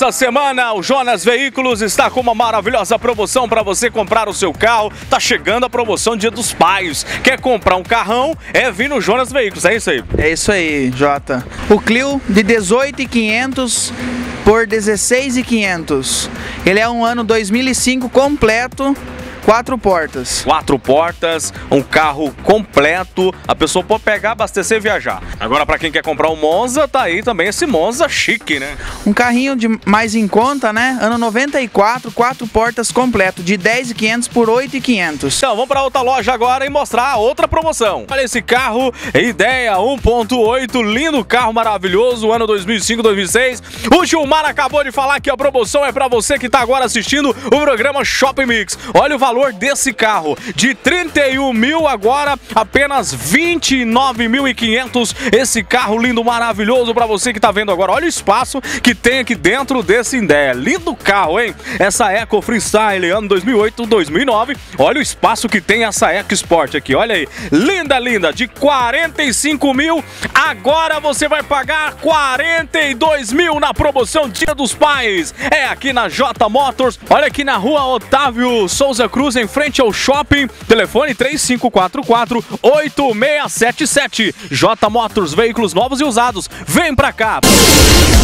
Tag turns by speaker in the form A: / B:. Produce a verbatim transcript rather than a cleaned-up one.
A: Essa semana o Jonas Veículos está com uma maravilhosa promoção para você comprar o seu carro. Tá chegando a promoção Dia dos Pais. Quer comprar um carrão? É vir no Jonas Veículos, é isso aí?
B: É isso aí, Jota. O Clio de dezoito mil e quinhentos por dezesseis mil e quinhentos. Ele é um ano dois mil e cinco completo. Quatro portas.
A: Quatro portas, um carro completo. A pessoa pode pegar, abastecer e viajar. Agora, para quem quer comprar um Monza, tá aí também esse Monza chique, né?
B: Um carrinho de mais em conta, né? Ano noventa e quatro, quatro portas completo, de dez mil e quinhentos por oito mil e quinhentos.
A: Então, vamos para outra loja agora e mostrar a outra promoção. Olha esse carro, Ideia um ponto oito, lindo carro maravilhoso, ano dois mil e cinco, dois mil e seis. O Gilmar acabou de falar que a promoção é para você que tá agora assistindo o programa Shopping Mix. Olha o valor valor desse carro, de trinta e um mil agora apenas vinte e nove mil e quinhentos. Esse carro lindo, maravilhoso para você que tá vendo agora. Olha o espaço que tem aqui dentro desse Ideia. Lindo carro, hein? Essa Eco Freestyle, ano dois mil e oito, dois mil e nove. Olha o espaço que tem essa Eco Sport aqui, olha aí. Linda, linda, de quarenta e cinco mil, agora você vai pagar quarenta e dois mil na promoção Dia dos Pais. É aqui na J Motors, olha aqui na rua Otávio Souza Cruz, em frente ao shopping. Telefone três cinco quatro quatro, oito seis sete sete. J Motors, veículos novos e usados. Vem pra cá!